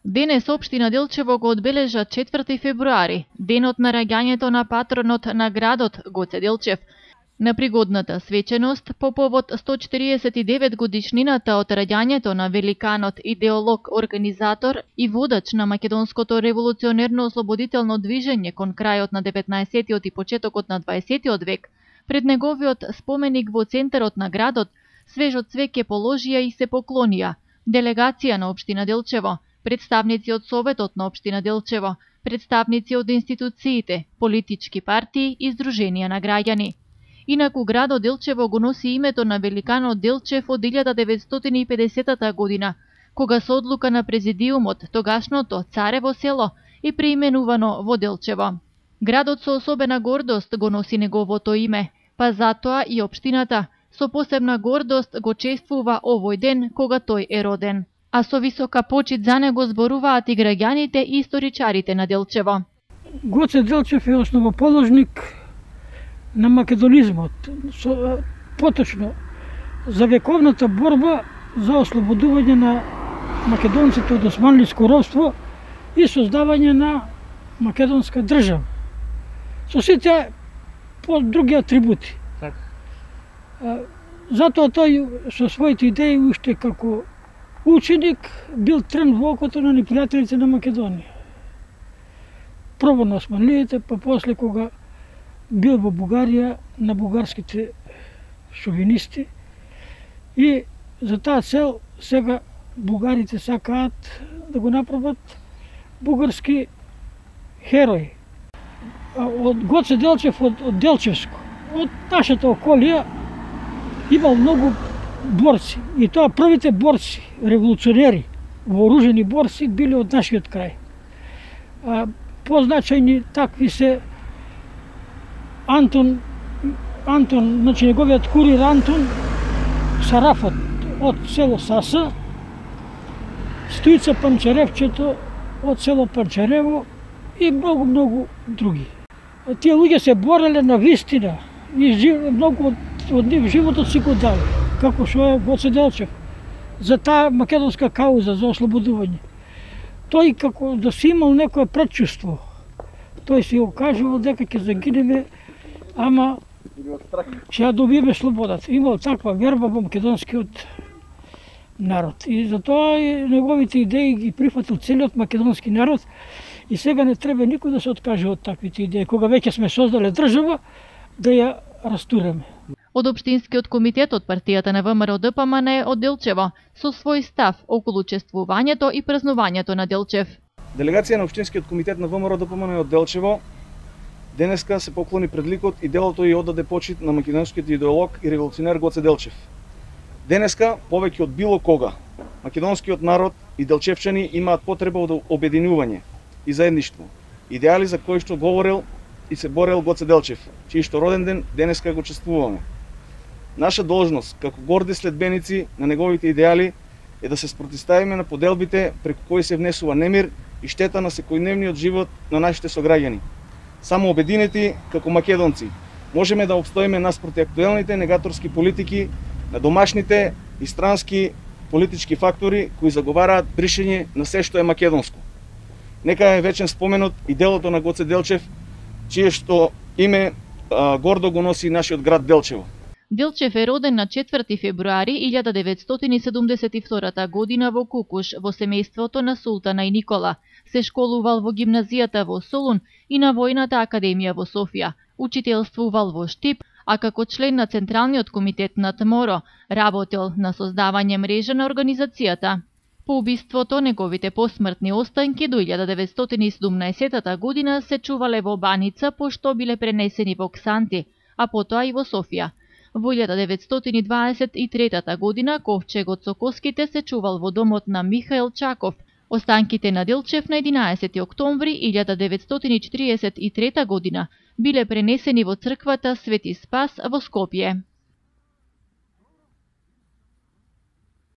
Денес општина Делчево го одбележа 4 февруари, денот на раѓањето на патронот на градот Гоце Делчев. На пригодната свеченост по повод 149 годишнината од раѓањето на великанот, идеолог, организатор и водач на македонското револуционерно-ослободително движење кон крајот на 19-тиот и почетокот на 20-тиот век, пред неговиот споменик во центарот на градот, свежо цвеќе положија и се поклонија делегација на општина Делчево, представници од Советот на општина Делчево, представници од институциите, политички партии и здруженија на граѓани. Инаку градот Делчево го носи името на великанот Делчев од 1950 година, кога со одлука на президиумот тогашното Царево село е преименувано во Делчево. Градот со особена гордост го носи неговото име, па затоа и општината со посебна гордост го чествува овој ден кога тој е роден. А со висока почит за него зборуваат и граѓаните и историчарите на Делчево. Гоце Делчев е основоположник на македонизмот, поточно за вековната борба за ослободување на македонците од османлиско робство и создавање на македонска држава. Со сите други атрибути. Затоа тој со своите идеи уште како ученик бил трен во окото на непријателите на Македонија. Прво на османлиите, па после кога бил во Бугарија на бугарските шовинисти, и за таа цел сега бугарите сакаат да го направат бугарски херои. Од Гоце Делчев, од Делчевско, од нашата околија имал многу борци, и тоа првите борци, револуционери, вооружени борци биле од нашиот крај. Позначајни такви се Антон, значи неговиот курир Антон Сарафот од село Саса, Стоица Панчаревчето од село Панчарево и многу други. Тие луѓе се бореле на вистина и многу од нив животот си го дали, како што е Гоце Делчев, за таа македонска кауза, за ослободување. Тој како да си имал некое предчувство, тој си го кажувал дека ќе загинеме, ама ќе ја добиеме слободата. Имал таква верба во македонскиот народ. И затоа неговите идеи ги прифатил целиот македонски народ, и сега не треба никој да се откаже од таквите идеи. Кога веќе сме создале држава, да ја растуреме. Од Општинскиот комитет од партијата на ВМРО ДПМН е од Делчево, со свој став околу чествувањето и празнувањето на Делчев. Делегација на Општинскиот комитет на ВМРО ДПМН од Делчево денеска се поклони пред ликот и делото и одаде почит на македонскиот идеолог и револуционер Гоце Делчев. Денеска, повеќе од било кога, македонскиот народ и делчевчани имаат потреба од обединување и заедништво, идеали за кои што говорел и се борел Гоце Делчев, чиј што роден ден денеска го чествуваме. Наша должност, како горди следбеници на неговите идеали, е да се спротивставиме на поделбите преку кои се внесува немир и штета на секојдневниот живот на нашите сограѓани. Само обединети како македонци можеме да обстоиме наспроти актуелните негаторски политики на домашните и странски политички фактори кои заговараат бришење на се што е македонско. Нека е вечен споменот и делото на Гоце Делчев, чие што име гордо го носи нашиот град Делчево. Делчев е роден на 4 февруари 1972 година во Кукуш, во семејството на Султана и Никола. Се школувал во гимназијата во Солун и на Војната академија во Софија. Учителствувал во Штип, а како член на Централниот комитет на ТМОРО работел на создавање мрежа на организацијата. По убиството, неговите посмртни останки до 1917 година се чувале во Баница, пошто биле пренесени во Ксанти, а потоа и во Софија. Во 1923 година ковчегот со коските се чувал во домот на Михаил Чаков. Останките на Делчев на 11 октомври 1943 година биле пренесени во црквата Свети Спас во Скопје.